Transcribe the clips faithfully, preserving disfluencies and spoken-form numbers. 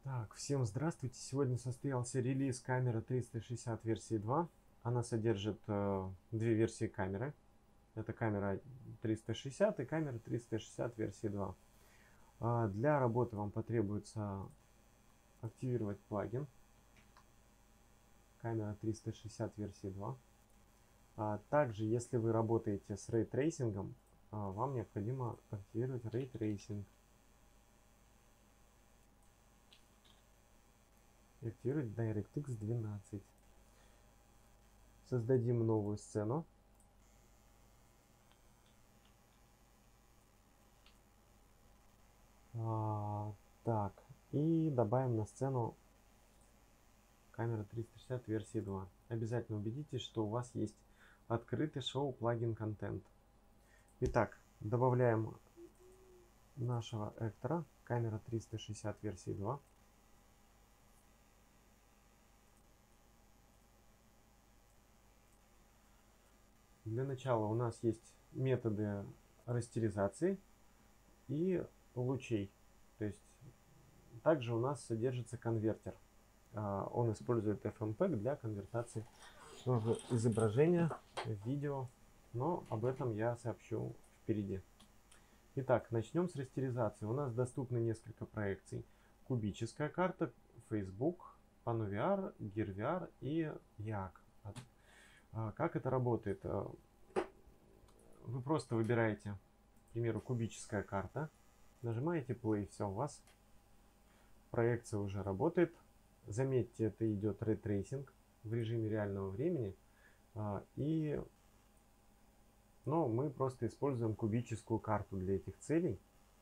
Так, всем здравствуйте. Сегодня состоялся релиз камеры триста шестьдесят версии два. Она содержит э, две версии камеры. Это камера триста шестьдесят и камера триста шестьдесят версии два. А для работы вам потребуется активировать плагин камера триста шестьдесят версии два. А также, если вы работаете с рейтрейсингом, а, вам необходимо активировать рейтрейсинг. И активировать DirectX двенадцать. Создадим новую сцену. А, так, и добавим на сцену камера триста шестьдесят версии два. Обязательно убедитесь, что у вас есть открытый шоу плагин контент. Итак, добавляем нашего эктора камера триста шестьдесят версии два. Для начала у нас есть методы растеризации и лучей. То есть также у нас содержится конвертер. Он использует эф эм пэк для конвертации в изображение, в видео, но об этом я сообщу впереди. Итак, начнем с растеризации. У нас доступны несколько проекций. Кубическая карта, Facebook, PanoVR, GearVR и як. Как это работает? Вы просто выбираете, к примеру, кубическая карта, нажимаете Play, все, у вас проекция уже работает. Заметьте, это идет рейтрейсинг в режиме реального времени. И, но мы просто используем кубическую карту для этих целей.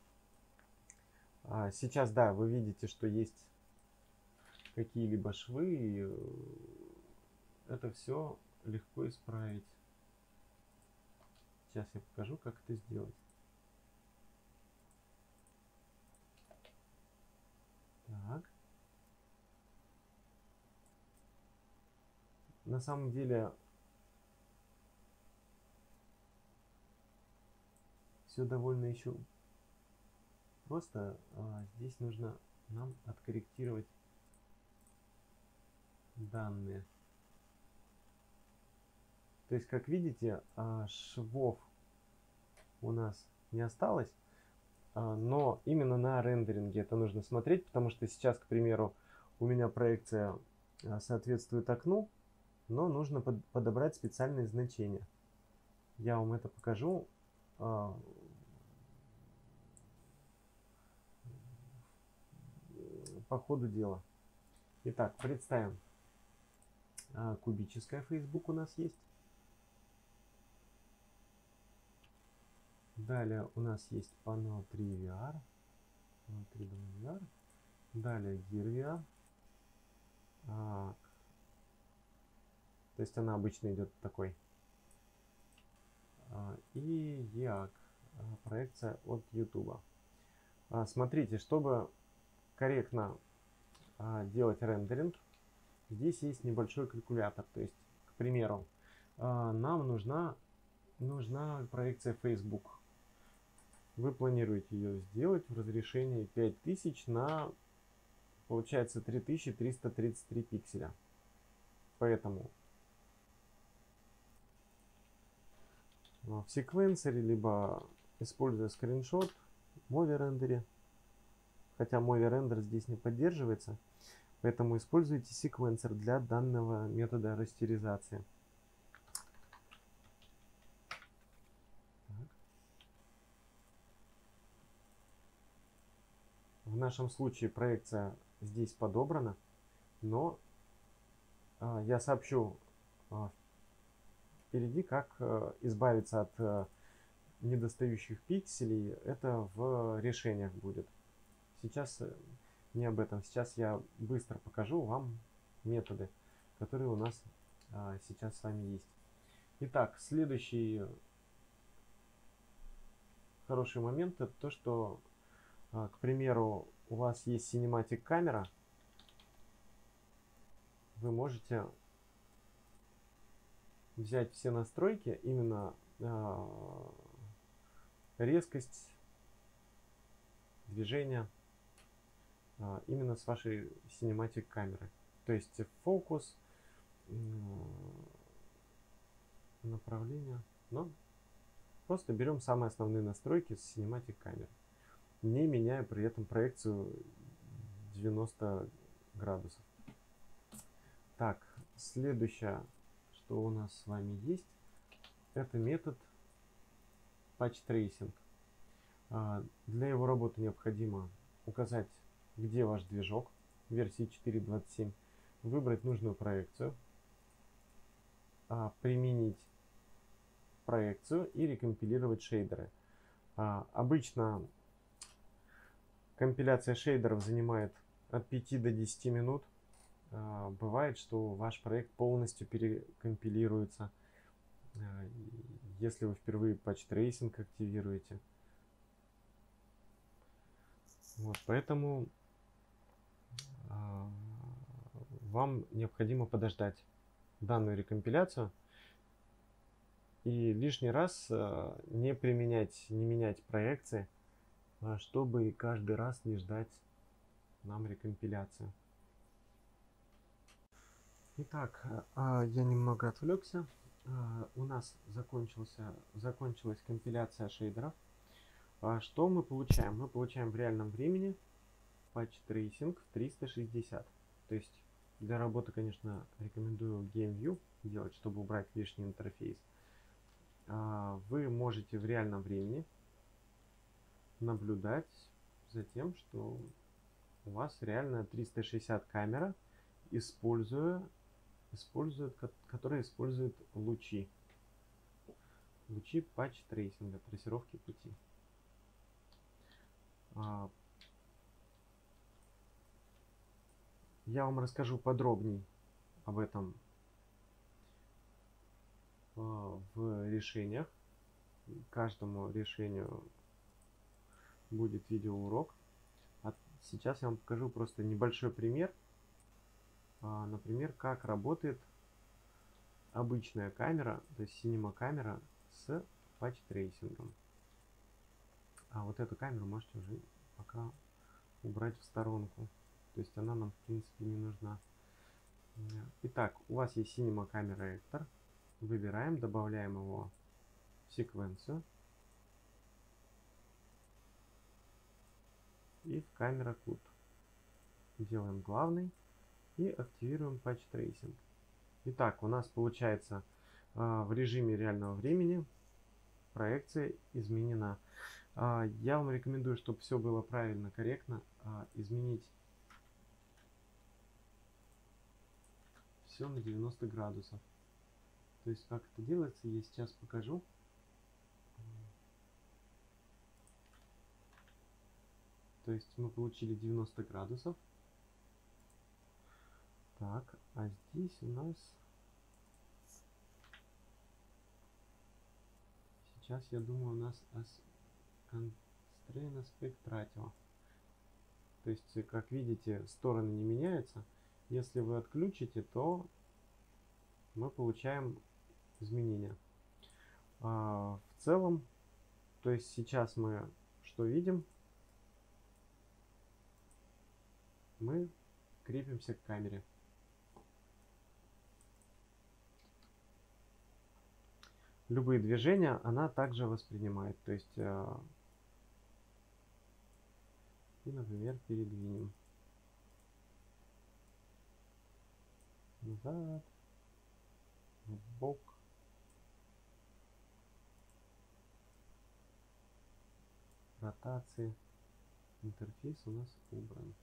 Сейчас, да, вы видите, что есть какие-либо швы, и это все легко исправить. Сейчас я покажу, как это сделать. Так. На самом деле все довольно еще просто. А, здесь нужно нам откорректировать данные. То есть, как видите, швов у нас не осталось, но именно на рендеринге это нужно смотреть, потому что сейчас, к примеру, у меня проекция соответствует окну, но нужно под, подобрать специальные значения. Я вам это покажу по ходу дела. Итак, представим, кубическая Facebook у нас есть. Далее у нас есть Pano три ви ар. три ви ар. Далее GearVR. А, то есть она обычно идет такой. А, и як. Проекция от YouTube. А, смотрите, чтобы корректно а, делать рендеринг, здесь есть небольшой калькулятор. То есть, к примеру, а, нам нужна, нужна проекция Facebook. Вы планируете ее сделать в разрешении пять тысяч на, получается, три тысячи триста тридцать три пикселя. Поэтому в секвенсоре, либо используя скриншот в Movie Render, хотя Movie Render здесь не поддерживается, поэтому используйте секвенсор для данного метода растеризации. В нашем случае проекция здесь подобрана, но а, я сообщу а, впереди, как а, избавиться от а, недостающих пикселей. Это в решениях будет. Сейчас не об этом. Сейчас я быстро покажу вам методы, которые у нас а, сейчас с вами есть. Итак, следующий хороший момент — это то, что, к примеру, у вас есть Cinematic камера, вы можете взять все настройки, именно э, резкость движения, а, именно с вашей Cinematic камеры. То есть фокус, направление, но просто берем самые основные настройки с Cinematic камеры, не меняя при этом проекцию девяносто градусов. Так, следующее, что у нас с вами есть, это метод Patch Tracing. Для его работы необходимо указать, где ваш движок версии четыре точка двадцать семь, выбрать нужную проекцию, применить проекцию и рекомпилировать шейдеры. Обычно компиляция шейдеров занимает от пяти до десяти минут. Бывает, что ваш проект полностью перекомпилируется, если вы впервые Patch Tracing активируете. Вот, поэтому вам необходимо подождать данную рекомпиляцию и лишний раз не применять, не менять проекции, чтобы каждый раз не ждать нам рекомпиляцию. Итак, я немного отвлекся. У нас закончился, закончилась компиляция шейдеров. Что мы получаем? Мы получаем в реальном времени Patch Tracing триста шестьдесят. То есть для работы, конечно, рекомендую GameView делать, чтобы убрать лишний интерфейс. Вы можете в реальном времени наблюдать за тем, что у вас реально триста шестьдесят камера, используя, использует, которая использует лучи. Лучи Patch Tracing, трассировки пути. Я вам расскажу подробней об этом в решениях. Каждому решению будет видеоурок. А сейчас я вам покажу просто небольшой пример. Например, как работает обычная камера, то есть Cinema камера с Patch Tracing. А вот эту камеру можете уже пока убрать в сторонку. То есть она нам в принципе не нужна. Итак, у вас есть Cinema камера Actor. Выбираем, добавляем его в секвенцию. И в камера Q. Делаем главный и активируем Patch Tracing. Итак, у нас получается в режиме реального времени проекция изменена. Я вам рекомендую, чтобы все было правильно, корректно, изменить все на девяносто градусов. То есть как это делается, я сейчас покажу. То есть мы получили девяносто градусов. Так, а здесь у нас... Сейчас, я думаю, у нас Constraint Aspect Ratio. То есть, как видите, стороны не меняются. Если вы отключите, то мы получаем изменения. А, в целом, то есть сейчас мы что видим? Мы крепимся к камере. Любые движения она также воспринимает. То есть, э, и, например, передвинем назад, в бок. Ротации. Интерфейс у нас убран.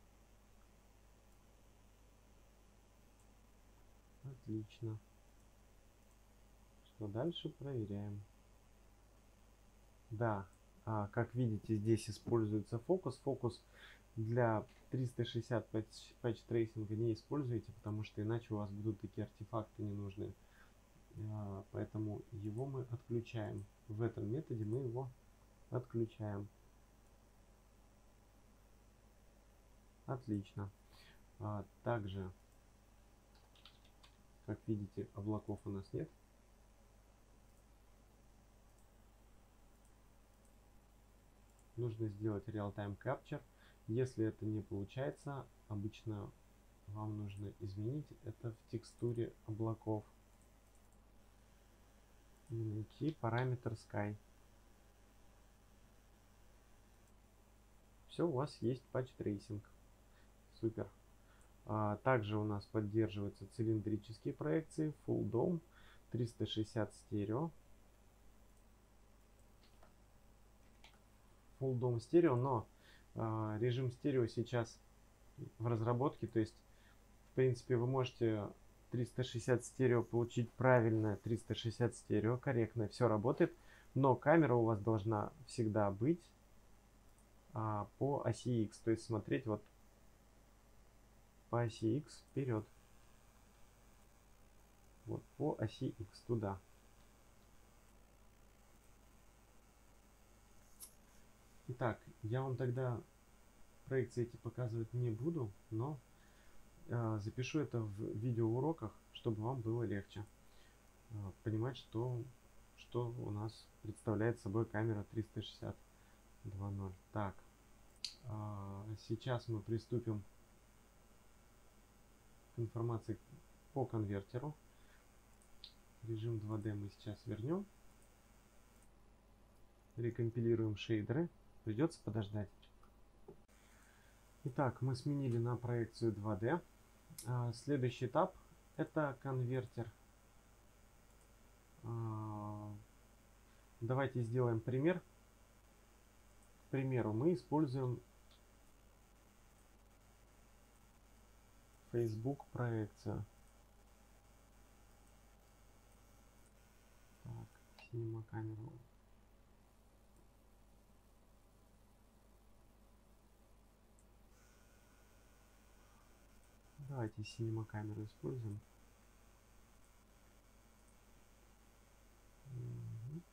Отлично. Что дальше? Проверяем. Да, а, как видите, здесь используется фокус. Фокус для триста шестьдесят Patch Tracing не используйте, потому что иначе у вас будут такие артефакты ненужные. А, поэтому его мы отключаем. В этом методе мы его отключаем. Отлично. А, также, как видите, облаков у нас нет. Нужно сделать Real-Time Capture. Если это не получается, обычно вам нужно изменить это в текстуре облаков и найти параметр Sky. Все, у вас есть Patch Tracing. Супер. А, также у нас поддерживаются цилиндрические проекции, Full Dome, триста шестьдесят стерео. Full Dome стерео, но а, режим стерео сейчас в разработке, то есть в принципе вы можете триста шестьдесят стерео получить правильно, триста шестьдесят стерео, корректно, все работает, но камера у вас должна всегда быть а, по оси X, то есть смотреть вот по оси X вперед. Вот по оси X туда. Итак, я вам тогда проекции эти показывать не буду, но э, запишу это в видеоуроках, чтобы вам было легче э, понимать, что, что у нас представляет собой камера триста шестьдесят два ноль. Так, э, сейчас мы приступим к информации по конвертеру. Режим два дэ мы сейчас вернем. Рекомпилируем шейдеры. Придется подождать. Итак, мы сменили на проекцию два дэ. А, следующий этап это конвертер. А, давайте сделаем пример. К примеру, мы используем Facebook проекцию. Так, сниму камеру. Давайте синема камеру используем. Угу.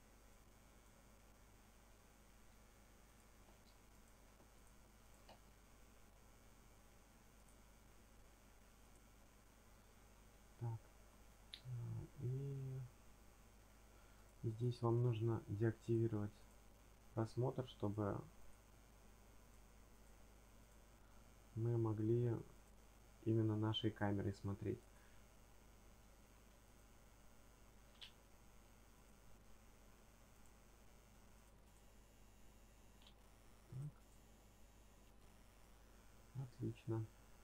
Так. И здесь вам нужно деактивировать просмотр, чтобы мы могли именно нашей камерой смотреть. Так. Отлично.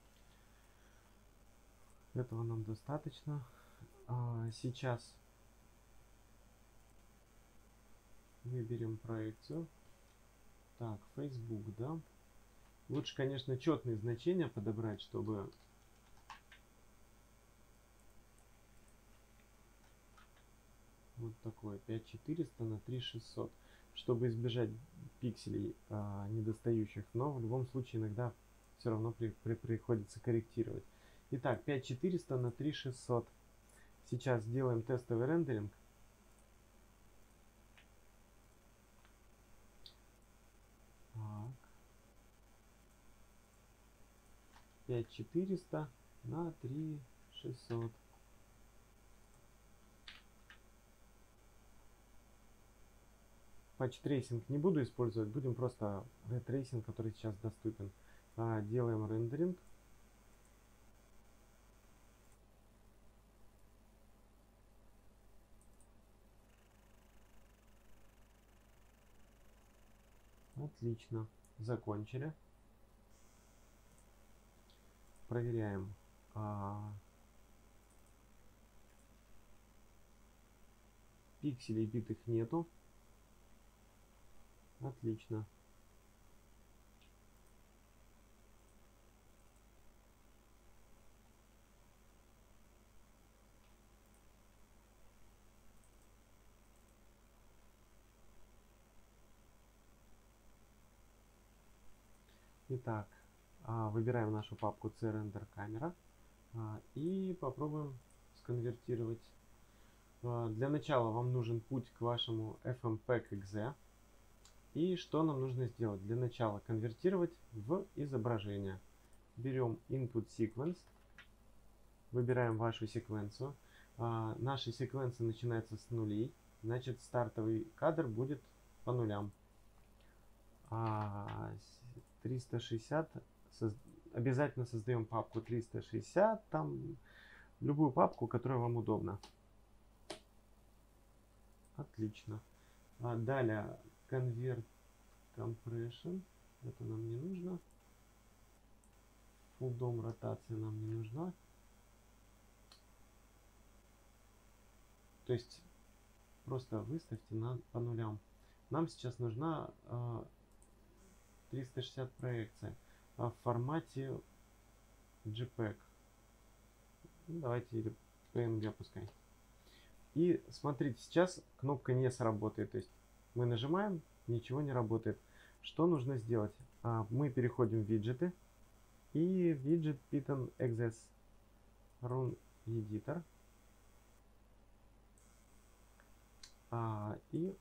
Этого нам достаточно. А, сейчас выберем проекцию. Так, Facebook, да. Лучше, конечно, четные значения подобрать, чтобы вот такое пять четыреста на три шестьсот, чтобы избежать пикселей а, недостающих, но в любом случае иногда все равно при, при, приходится корректировать. Итак, пять четыреста на три шестьсот. Сейчас сделаем тестовый рендеринг. Так. пять четыреста на три шестьсот. Patch Tracing не буду использовать, будем просто Ray Tracing, который сейчас доступен. А, делаем рендеринг. Отлично. Закончили. Проверяем. А, пикселей битых нету. Отлично. Итак, выбираем нашу папку C-Render Camera и попробуем сконвертировать. Для начала вам нужен путь к вашему эф эм пэк-экзе. И что нам нужно сделать? Для начала конвертировать в изображение. Берем Input Sequence, выбираем вашу секвенцию. Наши секвенции начинаются с нулей, значит стартовый кадр будет по нулям. триста шестьдесят. Соз... Обязательно создаем папку триста шестьдесят. Там любую папку, которая вам удобна. Отлично. А далее Convert Compression. Это нам не нужно. Full дом ротация нам не нужна. То есть просто выставьте на, по нулям. Нам сейчас нужна э, триста шестьдесят проекция а в формате JPEG. Ну, давайте или пи эн джи пускай. И смотрите, сейчас кнопка не сработает. То есть мы нажимаем, ничего не работает. Что нужно сделать? А, мы переходим в виджеты. И виджет Python Access Run Editor. А, и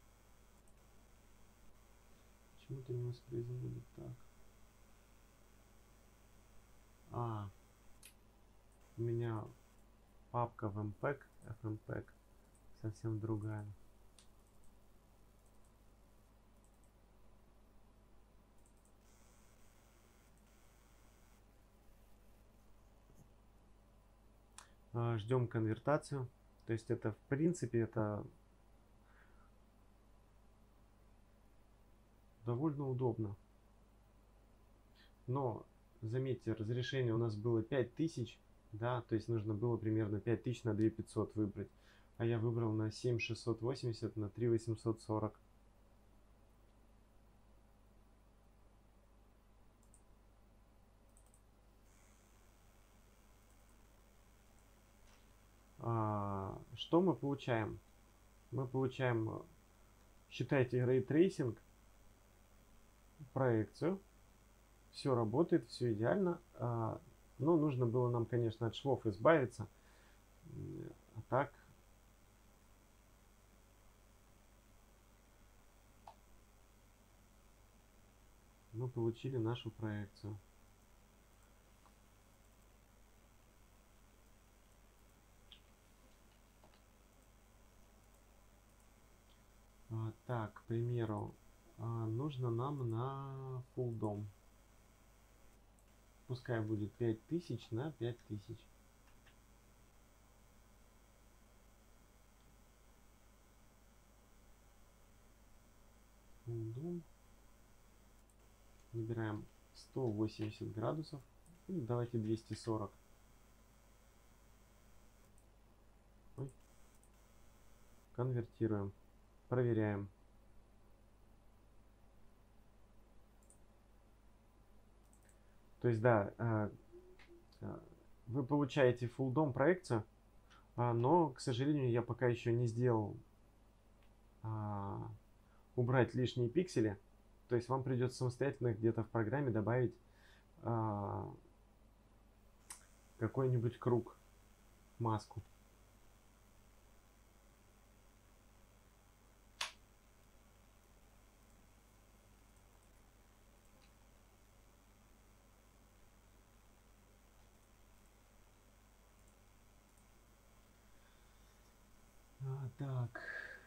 почему-то не воспроизводит так. А, у меня папка в mpeg, fmpeg совсем другая. А, ждем конвертацию. То есть это в принципе это довольно удобно. Но заметьте, разрешение у нас было пять тысяч, да, то есть нужно было примерно пять тысяч на две тысячи пятьсот выбрать. А я выбрал на семь тысяч шестьсот восемьдесят на три тысячи восемьсот сорок. А, что мы получаем? Мы получаем, считайте, Ray Tracing, проекцию. Все работает, все идеально. А, но нужно было нам, конечно, от швов избавиться. А так мы получили нашу проекцию. А, так, к примеру, а, нужно нам на full дом. Пускай будет пять тысяч на пять тысяч. Full дом. Набираем сто восемьдесят градусов. Или давайте двести сорок. Ой. Конвертируем. Проверяем. То есть, да, вы получаете full дом проекцию, но, к сожалению, я пока еще не сделал убрать лишние пиксели. То есть вам придется самостоятельно где-то в программе добавить какой-нибудь круг, маску. А, так,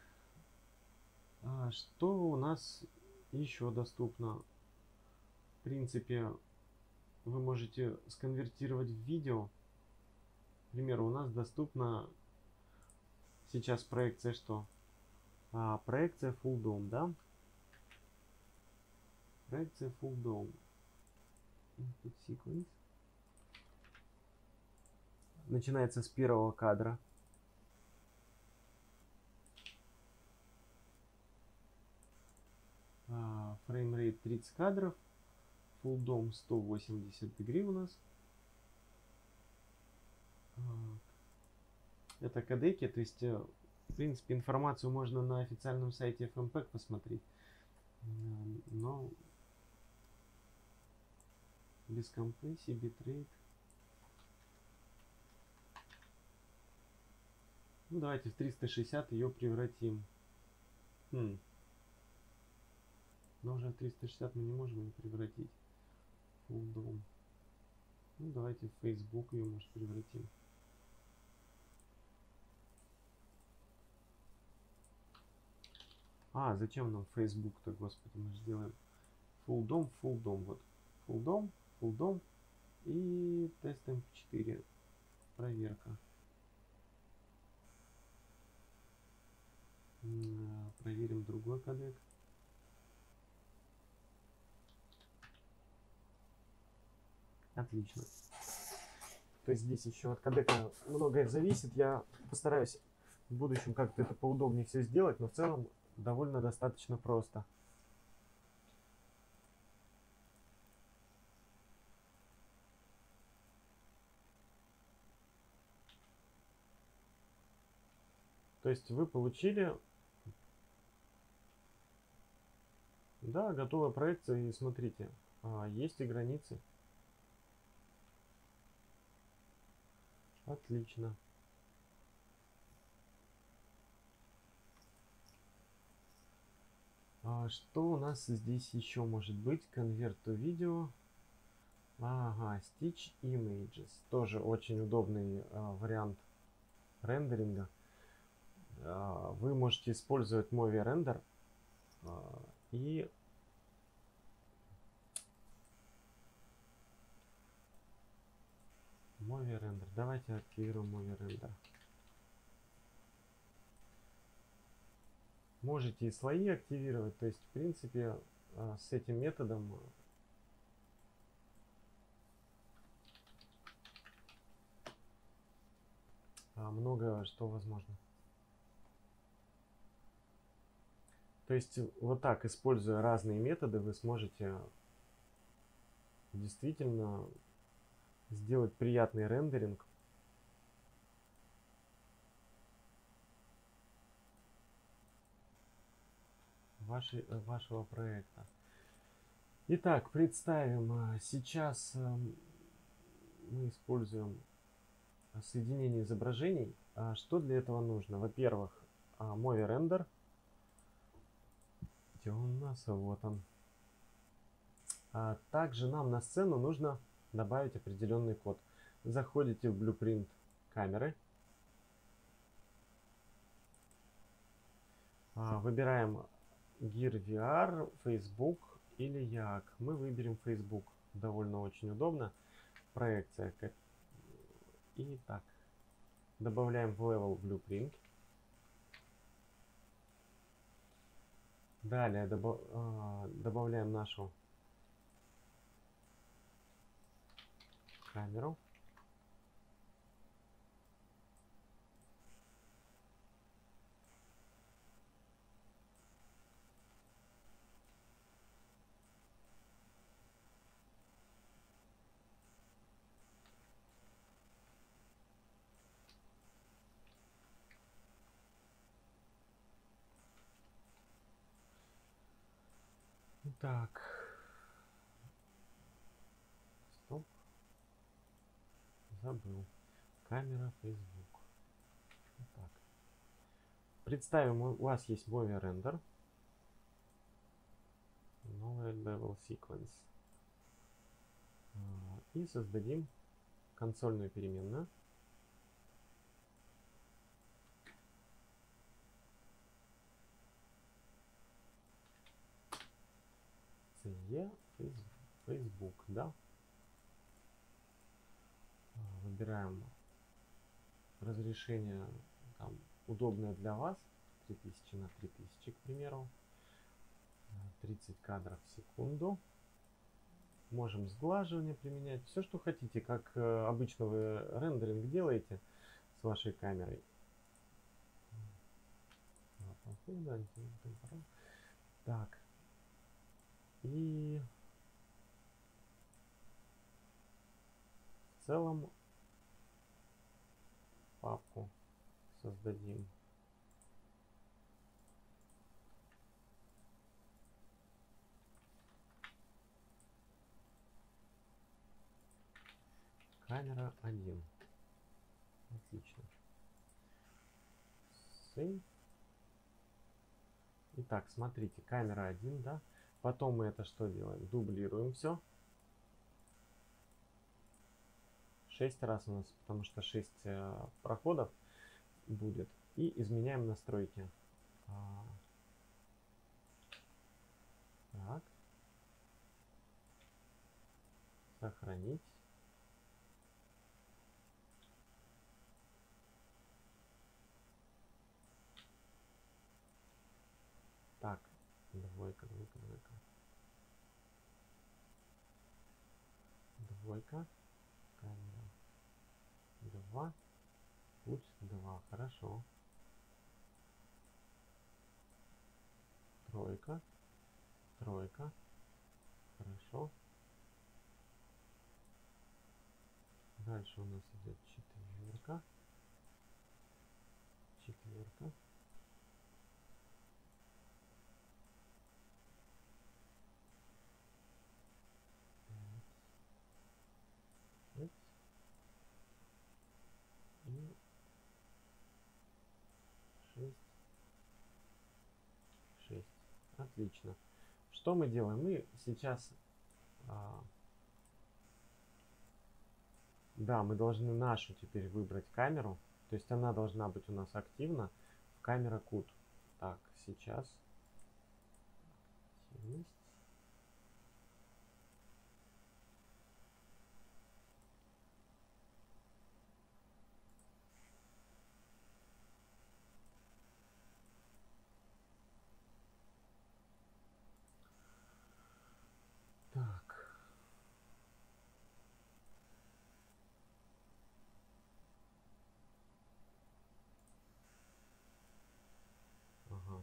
а что у нас еще доступно? В принципе, вы можете сконвертировать в видео. К примеру, у нас доступна сейчас проекция что? А, проекция Full дом, да? Проекция Full дом. Input sequence. Начинается с первого кадра. Фреймрейт тридцать кадров. Full дом сто восемьдесят дегрей у нас. Это кодеки, то есть, в принципе, информацию можно на официальном сайте эф эм пэг посмотреть. Но без компрессии, битрейт. Ну, давайте в триста шестьдесят ее превратим. Хм. Но уже в триста шестьдесят мы не можем ее превратить. Full дом. Ну, давайте в Facebook ее, может, превратим. А, зачем нам Facebook-то, господи, мы же сделаем Full дом, Full дом, вот. full дом, full дом и тест эм пи четыре. Проверка. Проверим другой кодек. Отлично. То есть здесь еще от кодека многое зависит. Я постараюсь в будущем как-то это поудобнее все сделать, но в целом довольно достаточно просто. То есть вы получили, да, готовая проекция, и смотрите, есть и границы. Отлично. А что у нас здесь еще может быть? Convert to видео. Ага, Stitch Images. Тоже очень удобный а, вариант рендеринга. А, вы можете использовать Movie Render а, и Movie Render. Давайте активируем Movie Render. Можете и слои активировать, то есть в принципе с этим методом много что возможно. То есть вот так, используя разные методы, вы сможете действительно сделать приятный рендеринг. Вашей, вашего проекта. Итак, представим, сейчас мы используем соединение изображений. Что для этого нужно? Во-первых, Movie Render. Где он у нас? Вот он. А также нам на сцену нужно добавить определенный код. Заходите в Blueprint камеры. Выбираем Gear ви ар, Facebook или Yak. Мы выберем Facebook. Довольно очень удобно. Проекция. И так. Добавляем в Level Blueprint. Далее добав, э, добавляем нашу камеру. Так. Стоп. Забыл. Камера Facebook. Так. Представим, у вас есть Movie Render. Новый Level Sequence. И создадим консольную переменную. ce Facebook, да. Выбираем разрешение там, удобное для вас. три тысячи на три тысячи, к примеру. тридцать кадров в секунду. Можем сглаживание применять. Все, что хотите, как обычно вы рендеринг делаете с вашей камерой. Так. И в целом папку создадим. Камера один. Отлично. Save. Итак, смотрите, камера один, да. Потом мы это что делаем? Дублируем все. шесть раз у нас, потому что шесть э, проходов будет. И изменяем настройки. А, так. Сохранить. Так, двойка, двойка, двойка. Двойка. Камера. Два. Путь два. Хорошо. Тройка. Тройка. Хорошо. Дальше у нас идет четверка. Четверка. Пять. И шесть. Шесть. Отлично. Что мы делаем? Мы сейчас... А, да, мы должны нашу теперь выбрать камеру. То есть она должна быть у нас активна в камера кут. Так, сейчас. Активность. Так. Ага.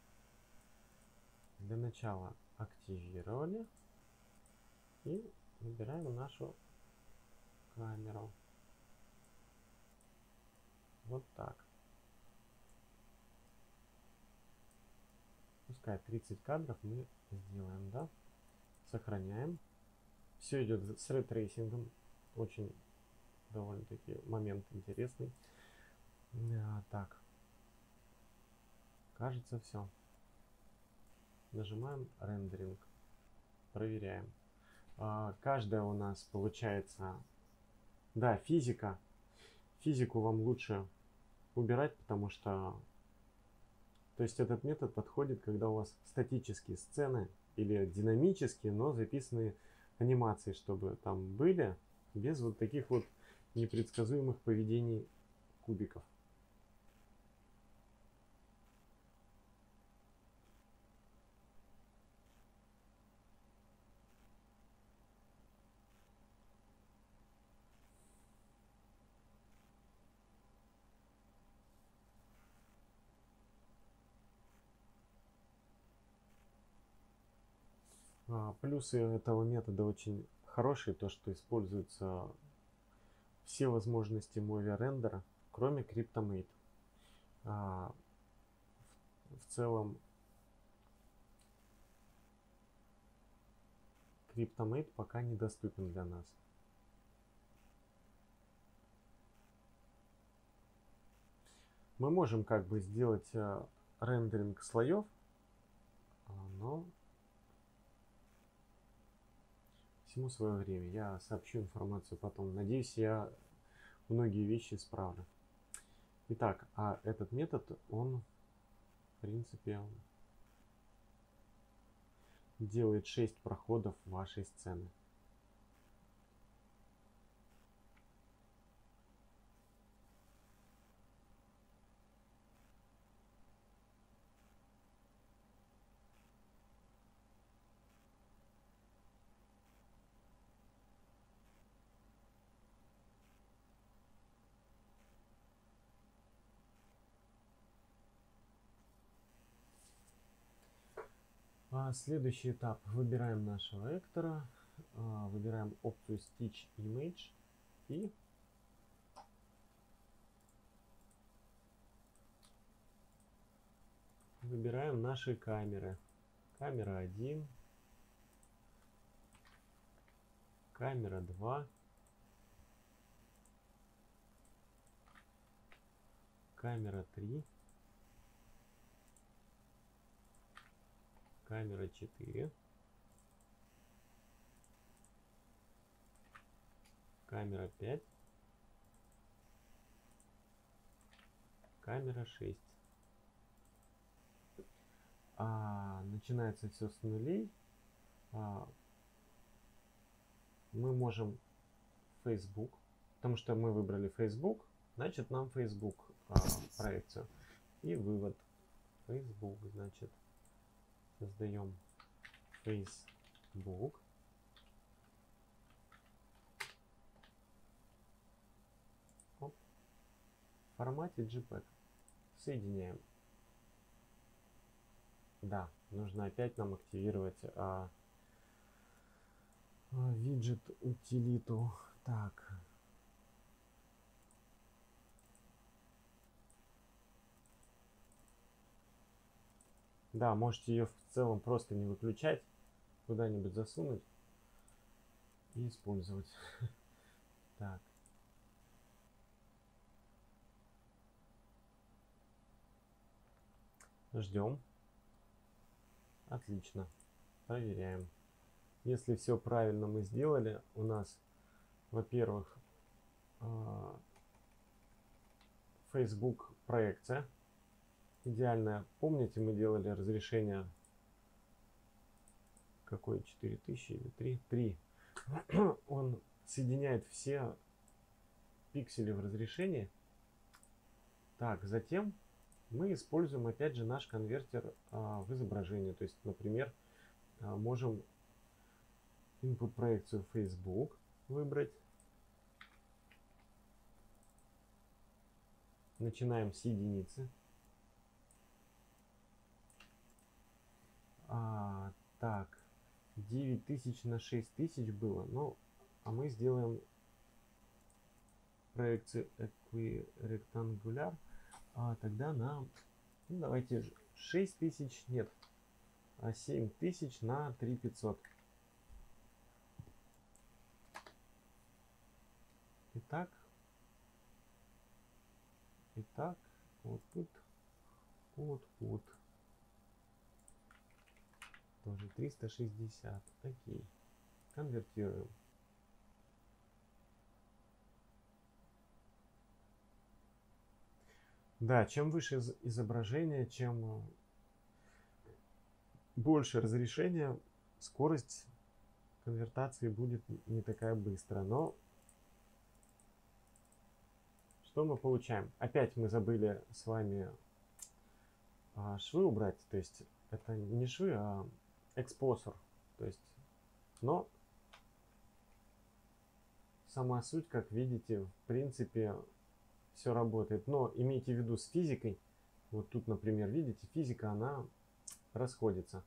Для начала активировали. И выбираем нашу камеру. Вот так. Пускай тридцать кадров мы сделаем, да? Сохраняем. Все идет с рейтрейсингом. Очень довольно-таки момент интересный. А, так. Кажется, все. Нажимаем рендеринг. Проверяем. А, каждая у нас получается... Да, физика. Физику вам лучше убирать, потому что... То есть этот метод подходит, когда у вас статические сцены или динамические, но записанные анимации, чтобы там были без вот таких вот непредсказуемых поведений кубиков. Плюсы этого метода очень хорошие, то что используются все возможности Movie рендера, кроме Cryptomate. В целом Cryptomate пока недоступен для нас. Мы можем как бы сделать рендеринг слоев, но всему свое время. Я сообщу информацию потом. Надеюсь, я многие вещи исправлю. Итак, а этот метод, он, в принципе, делает шесть проходов вашей сцены. А следующий этап. Выбираем нашего эктора, выбираем опцию Stitch Image и выбираем наши камеры. Камера один, камера два, камера три, камера четыре, камера пять, камера шесть. А, начинается все с нулей. А, мы можем Facebook, потому что мы выбрали Facebook, значит нам Facebook а, проекцию. И вывод. Facebook, значит, создаем Facebook. Оп. В формате JPEG. Соединяем. Да, нужно опять нам активировать а, а, виджет утилиту. Так. Да, можете ее в целом просто не выключать, куда-нибудь засунуть и использовать. Так. Ждем. Отлично. Проверяем. Если все правильно мы сделали, у нас, во-первых, Facebook проекция идеальная. Помните, мы делали разрешение какое? четыре тысячи или три? три. Он соединяет все пиксели в разрешении. Так, затем мы используем опять же наш конвертер а, в изображение. То есть, например, а, можем input проекцию Facebook выбрать. Начинаем с единицы. А, так, девять тысяч на шесть тысяч было. Ну, а мы сделаем проекцию Equirectangular. А тогда на, ну, давайте шесть тысяч, нет, а семь тысяч на три тысячи пятьсот. Итак, итак, вот тут, вот тут. Тоже триста шестьдесят. Окей. Конвертируем. Да, чем выше изображение, чем больше разрешение, скорость конвертации будет не такая быстрая. Но что мы получаем? Опять мы забыли с вами швы убрать. То есть это не швы, а экспозор. То есть, но сама суть, как видите, в принципе, все работает. Но имейте в виду с физикой. Вот тут, например, видите, физика, она расходится.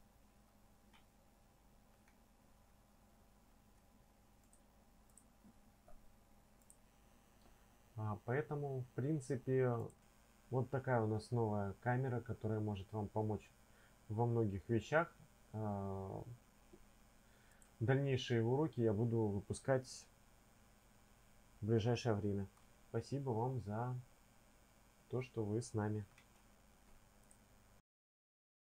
А, поэтому, в принципе, вот такая у нас новая камера, которая может вам помочь во многих вещах. А, дальнейшие уроки я буду выпускать в ближайшее время. Спасибо вам за то, что вы с нами.